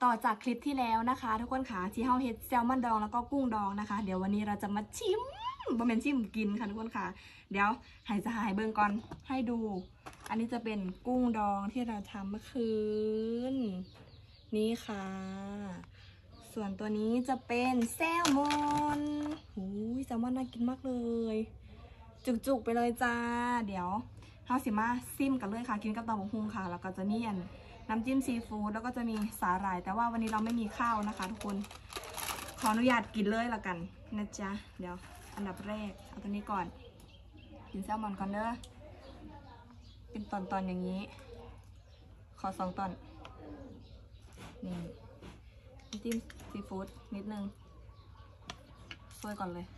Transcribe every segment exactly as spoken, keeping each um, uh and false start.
ต่อจากคลิปที่แล้วนะคะทุกคนค่ะที่เฮาเฮ็ดแซลมอนดองแล้วก็กุ้งดองนะคะเดี๋ยววันนี้เราจะมาชิมบะเมนชิมกินค่ะทุกคนค่ะเดี๋ยวให้จะหายเบิ่งก่อนให้ดูอันนี้จะเป็นกุ้งดองที่เราทำเมื่อคืนนี่ค่ะส่วนตัวนี้จะเป็นแซลมอนหูยแซลมอนน่ากินมากเลยจุกๆไปเลยจ้าเดี๋ยวเฮาสิมาซิมกันเลยค่ะกินกับตำบักหุ่งค่ะแล้วก็จะมีอันน้ำจิ้มซีฟู้ดแล้วก็จะมีสาหร่ายแต่ว่าวันนี้เราไม่มีข้าวนะคะทุกคนขออนุญาตกินเลยละกันนะจ๊ะเดี๋ยวอันดับแรกเอาตัวนี้ก่อนกินแซลมอนก่อนเด้อเป็นตอนๆอย่างนี้ขอสองตอนนี่น้ำจิ้มซีฟู้ดนิดนึงซวยก่อนเลย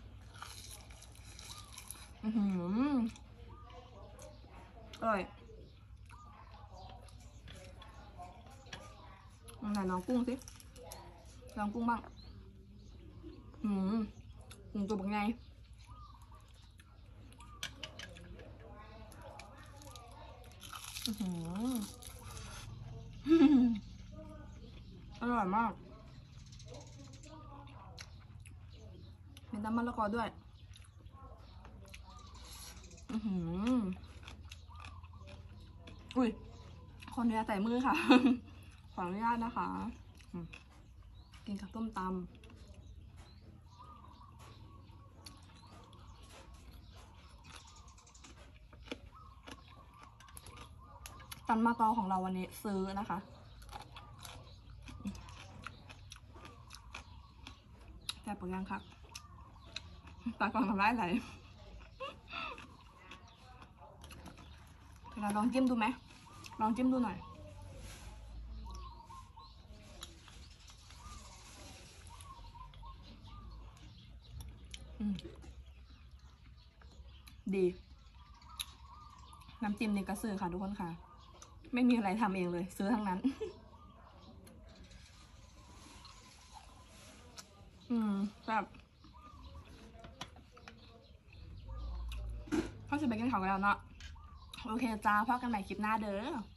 อือหืออร่อยไหนลองกุ้งสิลองกุ้งบ้างอืมกุ้งตัวเป็นไงอือหืออร่อยมากมีน้ำมะละกอด้วยอือหืออุ้ยขออนุญาตใส่มือค่ะขออนุญาตนะคะกินกับต้มตำตำมะกอของเราวันนี้ซื้อนะคะแซ่บปะยังครับตากล่องทำร้ายไหลเราลองจิ้มดูไหมลองจิ้มดูหน่อยดีน้ำจิ้มนี่ก็ซื้อค่ะทุกคนค่ะไม่มีอะไรทำเองเลยซื้อทั้งนั้นอืมแบบพ่อจะไปกินข้าวกันแล้วเนาะโอเคจ้าพ่อกันใหม่คลิปหน้าเด้อ